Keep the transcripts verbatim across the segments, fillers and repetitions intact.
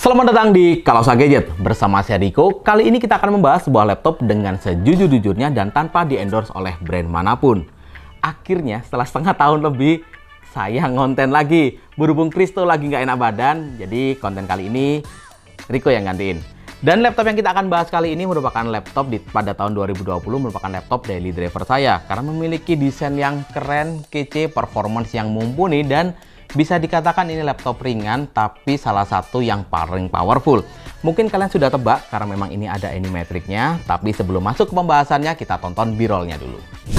Selamat datang di Kalausa Gadget bersama saya Riko. Kali ini kita akan membahas sebuah laptop dengan sejujur-jujurnya dan tanpa di-endorse oleh brand manapun. Akhirnya setelah setengah tahun lebih saya ngonten lagi. Berhubung Kristo lagi nggak enak badan, jadi konten kali ini Riko yang gantiin. Dan laptop yang kita akan bahas kali ini merupakan laptop di, pada tahun dua ribu dua puluh merupakan laptop daily driver saya. Karena memiliki desain yang keren, kece, performance yang mumpuni, dan bisa dikatakan ini laptop ringan, tapi salah satu yang paling powerful. Mungkin kalian sudah tebak karena memang ini ada animatricnya, tapi sebelum masuk ke pembahasannya, kita tonton b-rollnya dulu.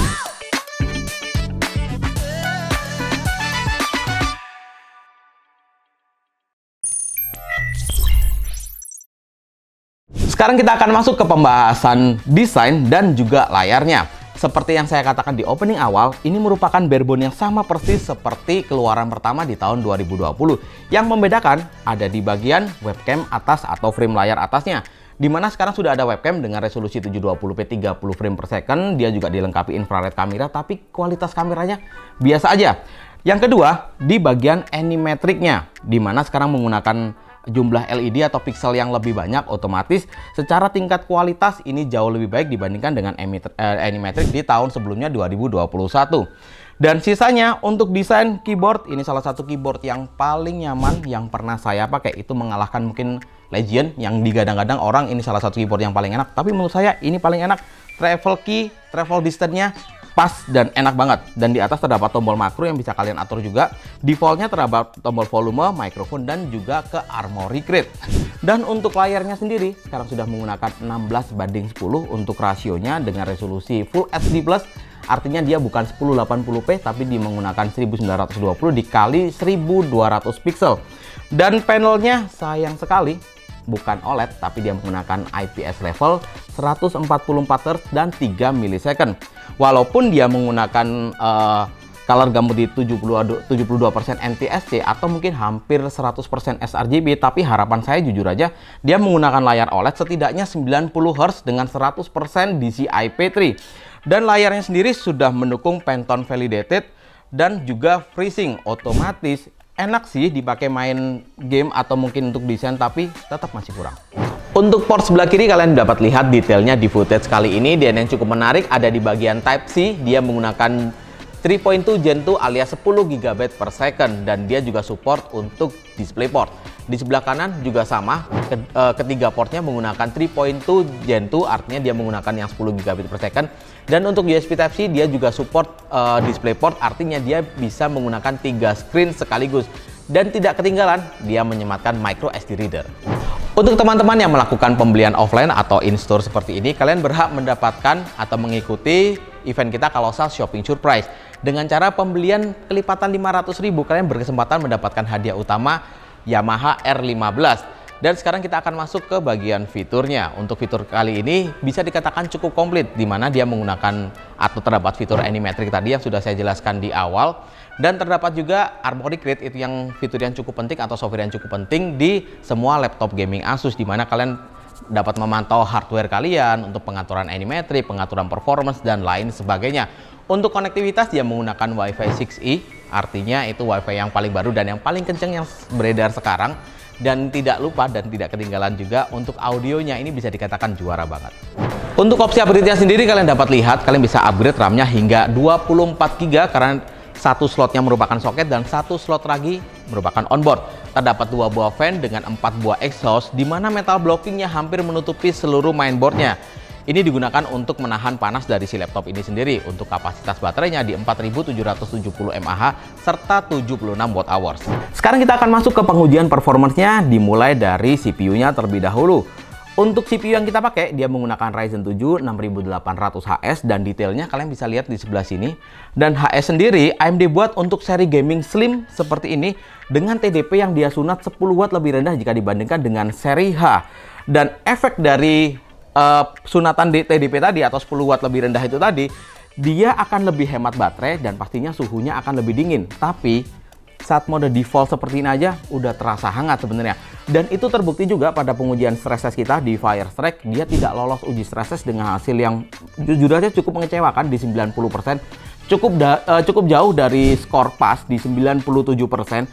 Sekarang kita akan masuk ke pembahasan desain dan juga layarnya. Seperti yang saya katakan di opening awal, ini merupakan barebone yang sama persis seperti keluaran pertama di tahun dua ribu dua puluh. Yang membedakan ada di bagian webcam atas atau frame layar atasnya. Dimana sekarang sudah ada webcam dengan resolusi tujuh dua puluh p tiga puluh frame per second. Dia juga dilengkapi infrared kamera, tapi kualitas kameranya biasa aja. Yang kedua, di bagian animatricnya. Dimana sekarang menggunakan jumlah L E D atau pixel yang lebih banyak, otomatis secara tingkat kualitas ini jauh lebih baik dibandingkan dengan animatrix di tahun sebelumnya dua ribu dua puluh satu. Dan sisanya untuk desain keyboard, ini salah satu keyboard yang paling nyaman yang pernah saya pakai. Itu mengalahkan mungkin Legion yang digadang-gadang orang ini salah satu keyboard yang paling enak, tapi menurut saya ini paling enak. Travel key, travel distance-nya pas dan enak banget. Dan di atas terdapat tombol makro yang bisa kalian atur juga. Defaultnya terdapat tombol volume, mikrofon, dan juga ke Armoury Crate. Dan untuk layarnya sendiri sekarang sudah menggunakan enam belas banding sepuluh untuk rasionya dengan resolusi Full H D plus. Artinya dia bukan sepuluh delapan puluh p tapi dia menggunakan seribu sembilan ratus dua puluh dikali seribu dua ratus pixel. Dan panelnya sayang sekali bukan O L E D, tapi dia menggunakan I P S level seratus empat puluh empat hertz dan tiga milisecond. Walaupun dia menggunakan uh, color gamut di tujuh puluh dua persen N T S C atau mungkin hampir seratus persen s R G B, tapi harapan saya jujur aja dia menggunakan layar O L E D setidaknya sembilan puluh hertz dengan seratus persen D C I P tiga. Dan layarnya sendiri sudah mendukung Pantone Validated dan juga FreeSync. Otomatis enak sih dipakai main game atau mungkin untuk desain, tapi tetap masih kurang. Untuk port sebelah kiri kalian dapat lihat detailnya di footage kali ini, dan yang cukup menarik ada di bagian Type C. Dia menggunakan tiga titik dua Gen dua alias sepuluh gigabyte per second, dan dia juga support untuk DisplayPort. Di sebelah kanan juga sama, ketiga portnya menggunakan tiga titik dua Gen dua, artinya dia menggunakan yang sepuluh gigabyte per second. Dan untuk U S B Type C dia juga support uh, DisplayPort, artinya dia bisa menggunakan tiga screen sekaligus. Dan tidak ketinggalan, dia menyematkan micro S D reader. Untuk teman-teman yang melakukan pembelian offline atau in-store seperti ini, kalian berhak mendapatkan atau mengikuti event kita Kalausa Shopping Surprise. Dengan cara pembelian kelipatan lima ratus ribu, kalian berkesempatan mendapatkan hadiah utama Yamaha R lima belas. Dan sekarang kita akan masuk ke bagian fiturnya. Untuk fitur kali ini bisa dikatakan cukup komplit, di mana dia menggunakan atau terdapat fitur animatrix tadi yang sudah saya jelaskan di awal. Dan terdapat juga Armoury Crate, itu yang fitur yang cukup penting atau software yang cukup penting di semua laptop gaming Asus, di mana kalian dapat memantau hardware kalian untuk pengaturan animatrix, pengaturan performance, dan lain sebagainya. Untuk konektivitas dia menggunakan Wi-Fi enam E, artinya itu Wi-Fi yang paling baru dan yang paling kenceng yang beredar sekarang. Dan tidak lupa dan tidak ketinggalan juga untuk audionya, ini bisa dikatakan juara banget. Untuk opsi upgrade-nya sendiri kalian dapat lihat, kalian bisa upgrade RAM-nya hingga dua puluh empat giga karena satu slotnya merupakan soket dan satu slot lagi merupakan onboard. Terdapat dua buah fan dengan empat buah exhaust, di mana metal blockingnya hampir menutupi seluruh mainboardnya. Ini digunakan untuk menahan panas dari si laptop ini sendiri. Untuk kapasitas baterainya di empat ribu tujuh ratus tujuh puluh mAh serta tujuh puluh enam watt hours. Sekarang kita akan masuk ke pengujian performance-nya, dimulai dari C P U-nya terlebih dahulu. Untuk C P U yang kita pakai, dia menggunakan Ryzen tujuh enam ribu delapan ratus H S, dan detailnya kalian bisa lihat di sebelah sini. Dan H S sendiri A M D buat untuk seri gaming slim seperti ini dengan T D P yang dia sunat sepuluh watt lebih rendah jika dibandingkan dengan seri H. Dan efek dari Uh, sunatan di T D P tadi atau sepuluh watt lebih rendah itu tadi, dia akan lebih hemat baterai dan pastinya suhunya akan lebih dingin. Tapi saat mode default seperti ini aja udah terasa hangat sebenarnya. Dan itu terbukti juga pada pengujian stress test kita di Firestrike. Dia tidak lolos uji stress test dengan hasil yang jujur aja cukup mengecewakan di sembilan puluh persen. Cukup, uh, cukup jauh dari skor pas di sembilan puluh tujuh persen.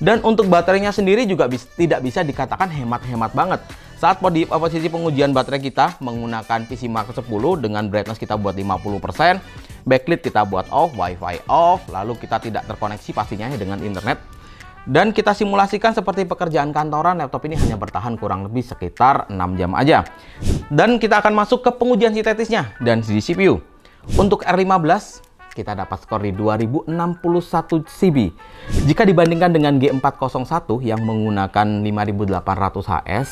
Dan untuk baterainya sendiri juga bis, tidak bisa dikatakan hemat-hemat banget. Saat di posisi pengujian baterai kita menggunakan P C Mark sepuluh dengan brightness kita buat lima puluh persen, backlit kita buat off, wifi off, lalu kita tidak terkoneksi pastinya dengan internet. Dan kita simulasikan seperti pekerjaan kantoran, laptop ini hanya bertahan kurang lebih sekitar enam jam aja. Dan kita akan masuk ke pengujian sintetisnya dan di C P U. Untuk R lima belas kita dapat skor di dua ribu enam puluh satu C B. Jika dibandingkan dengan G empat nol satu yang menggunakan lima ribu delapan ratus H S,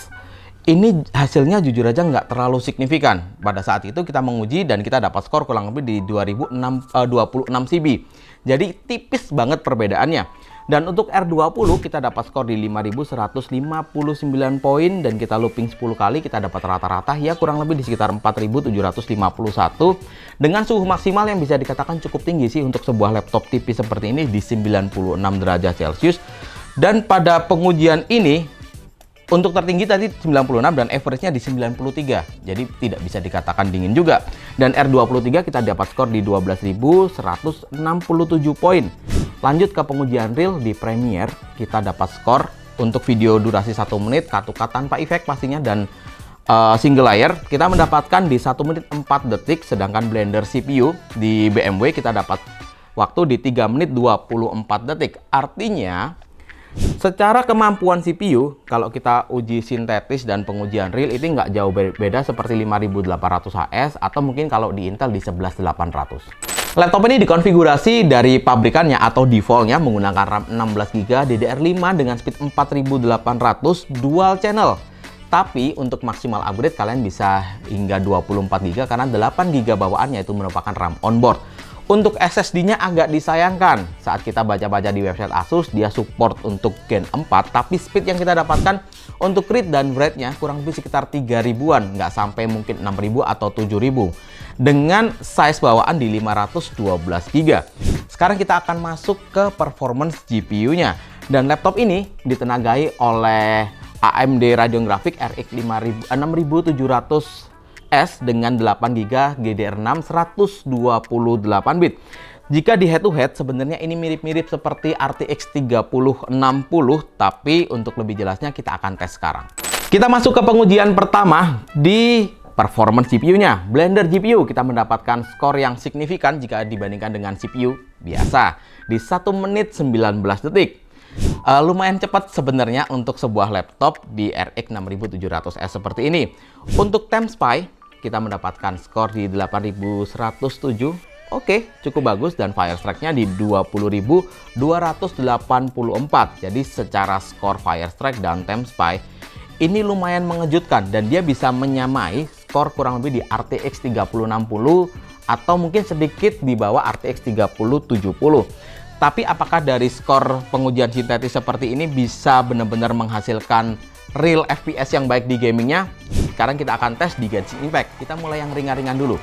ini hasilnya jujur aja nggak terlalu signifikan. Pada saat itu kita menguji dan kita dapat skor kurang lebih di dua ribu dua puluh enam C B. Jadi tipis banget perbedaannya. Dan untuk R dua puluh kita dapat skor di lima ribu seratus lima puluh sembilan poin dan kita looping sepuluh kali kita dapat rata-rata ya kurang lebih di sekitar empat ribu tujuh ratus lima puluh satu dengan suhu maksimal yang bisa dikatakan cukup tinggi sih untuk sebuah laptop tipis seperti ini di sembilan puluh enam derajat Celcius. Dan pada pengujian ini untuk tertinggi tadi sembilan puluh enam dan average-nya di sembilan puluh tiga. Jadi tidak bisa dikatakan dingin juga. Dan R dua puluh tiga kita dapat skor di dua belas ribu seratus enam puluh tujuh poin. Lanjut ke pengujian real di Premiere, kita dapat skor untuk video durasi satu menit, cut to cut tanpa efek pastinya dan uh, single layer kita mendapatkan di satu menit empat detik, sedangkan Blender C P U di B M W kita dapat waktu di tiga menit dua puluh empat detik. Artinya secara kemampuan C P U, kalau kita uji sintetis dan pengujian real itu nggak jauh beda seperti lima ribu delapan ratus H S atau mungkin kalau di Intel di sebelas ribu delapan ratus. Laptop ini dikonfigurasi dari pabrikannya atau defaultnya menggunakan RAM enam belas giga D D R lima dengan speed empat ribu delapan ratus dual channel. Tapi untuk maksimal upgrade kalian bisa hingga dua puluh empat giga karena delapan giga bawaannya itu merupakan RAM onboard. Untuk S S D-nya agak disayangkan. Saat kita baca-baca di website Asus, dia support untuk Gen empat, tapi speed yang kita dapatkan untuk read dan write-nya kurang lebih sekitar tiga ribuan, nggak sampai mungkin enam ribu atau tujuh ribu. Dengan size bawaan di lima ratus dua belas giga. Sekarang kita akan masuk ke performance G P U-nya. Dan laptop ini ditenagai oleh A M D Radeon Graphics R X enam ribu tujuh ratus S dengan delapan giga G D R enam seratus dua puluh delapan bit. Jika di head to head sebenarnya ini mirip-mirip seperti R T X tiga puluh enam puluh, tapi untuk lebih jelasnya kita akan tes sekarang. Kita masuk ke pengujian pertama di performance G P U-nya. Blender G P U kita mendapatkan skor yang signifikan jika dibandingkan dengan C P U biasa di satu menit sembilan belas detik. Uh, lumayan cepat sebenarnya untuk sebuah laptop di R X enam ribu tujuh ratus S seperti ini. Untuk TimeSpy kita mendapatkan skor di delapan ribu seratus tujuh. Oke, cukup bagus dan Firestrike-nya di dua puluh ribu dua ratus delapan puluh empat. Jadi secara skor Firestrike dan TimeSpy ini lumayan mengejutkan dan dia bisa menyamai skor kurang lebih di R T X tiga puluh enam puluh atau mungkin sedikit di bawah R T X tiga puluh tujuh puluh. Tapi apakah dari skor pengujian sintetis seperti ini bisa benar-benar menghasilkan real F P S yang baik di gamingnya? Sekarang kita akan tes di Genshin Impact. Kita mulai yang ringan-ringan dulu.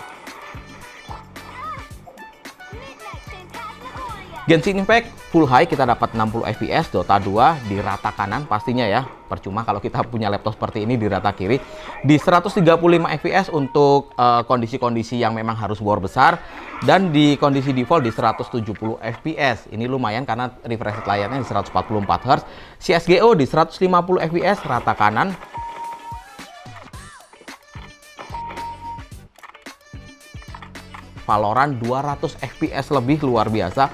Genshin Impact full high kita dapat enam puluh F P S, Dota dua di rata kanan pastinya ya. Percuma kalau kita punya laptop seperti ini di rata kiri. Di seratus tiga puluh lima F P S untuk kondisi-kondisi uh, yang memang harus war besar. Dan di kondisi default di seratus tujuh puluh F P S. Ini lumayan karena refresh rate layarnya di seratus empat puluh empat hertz. C S G O di seratus lima puluh F P S rata kanan. Valorant dua ratus F P S lebih, luar biasa.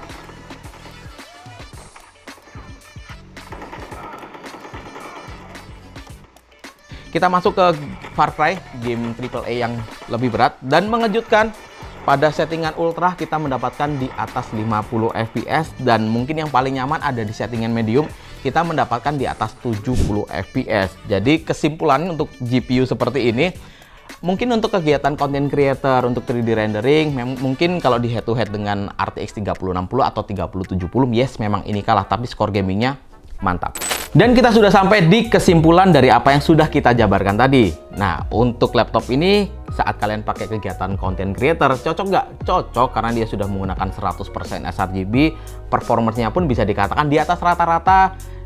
Kita masuk ke Far Cry, game triple A yang lebih berat dan mengejutkan. Pada settingan ultra kita mendapatkan di atas lima puluh F P S dan mungkin yang paling nyaman ada di settingan medium, kita mendapatkan di atas tujuh puluh F P S. Jadi kesimpulannya untuk G P U seperti ini, mungkin untuk kegiatan content creator, untuk tiga D rendering, mungkin kalau di head to head dengan R T X tiga puluh enam puluh atau tiga puluh tujuh puluh, yes memang ini kalah, tapi skor gamingnya mantap. Dan kita sudah sampai di kesimpulan dari apa yang sudah kita jabarkan tadi. Nah, untuk laptop ini saat kalian pakai kegiatan content creator, cocok nggak? Cocok karena dia sudah menggunakan seratus persen sRGB, performance-nya pun bisa dikatakan di atas rata-rata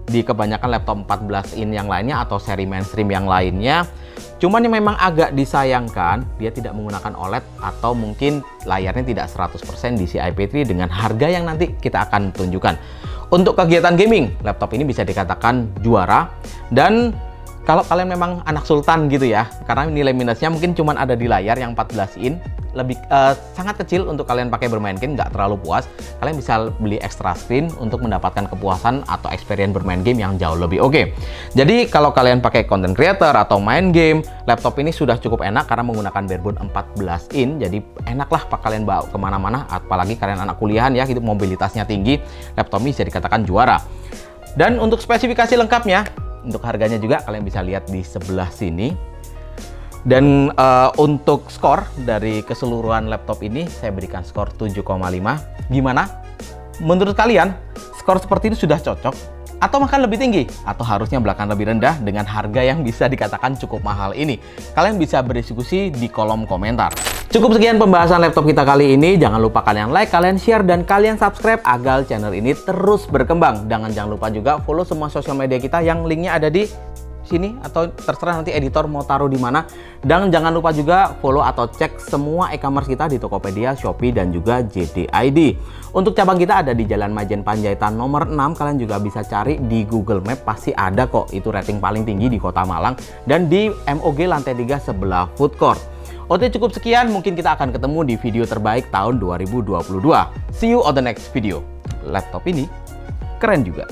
di kebanyakan laptop empat belas in yang lainnya atau seri mainstream yang lainnya. Cuman yang memang agak disayangkan, dia tidak menggunakan O L E D atau mungkin layarnya tidak seratus persen D C I P tiga dengan harga yang nanti kita akan tunjukkan. Untuk kegiatan gaming, laptop ini bisa dikatakan juara. Dan kalau kalian memang anak sultan gitu ya, karena nilai minusnya mungkin cuma ada di layar yang empat belas in, lebih uh, sangat kecil untuk kalian pakai bermain game, nggak terlalu puas. Kalian bisa beli extra screen untuk mendapatkan kepuasan atau experience bermain game yang jauh lebih oke. Okay. Jadi kalau kalian pakai content creator atau main game, laptop ini sudah cukup enak karena menggunakan barebone empat belas in. Jadi enaklah pak kalian bawa kemana-mana, apalagi kalian anak kuliahan ya, gitu mobilitasnya tinggi. Laptop ini bisa dikatakan juara. Dan untuk spesifikasi lengkapnya, untuk harganya juga kalian bisa lihat di sebelah sini. Dan uh, untuk skor dari keseluruhan laptop ini saya berikan skor tujuh koma lima. Gimana? Menurut kalian skor seperti ini sudah cocok? Atau makan lebih tinggi? Atau harusnya bahkan lebih rendah dengan harga yang bisa dikatakan cukup mahal ini? Kalian bisa berdiskusi di kolom komentar. Cukup sekian pembahasan laptop kita kali ini. Jangan lupa kalian like, kalian share, dan kalian subscribe agar channel ini terus berkembang. Dan jangan lupa juga follow semua sosial media kita yang linknya ada di sini, atau terserah nanti editor mau taruh di mana. Dan jangan lupa juga follow atau cek semua e-commerce kita di Tokopedia, Shopee, dan juga J D I D. Untuk cabang kita ada di Jalan Majen Panjaitan nomor enam. Kalian juga bisa cari di Google Map, pasti ada kok. Itu rating paling tinggi di Kota Malang. Dan di M O G lantai tiga sebelah food court. Oke, cukup sekian. Mungkin kita akan ketemu di video terbaik tahun dua ribu dua puluh dua. See you on the next video. Laptop ini keren juga.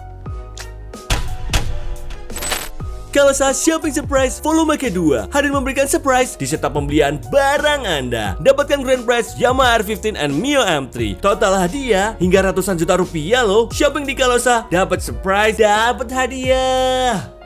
Kalosa Shopping Surprise volume kedua hadir memberikan surprise di setiap pembelian barang Anda. Dapatkan grand prize Yamaha R lima belas and Mio M tiga. Total hadiah hingga ratusan juta rupiah loh. Shopping di Kalosa dapat surprise, dapat hadiah.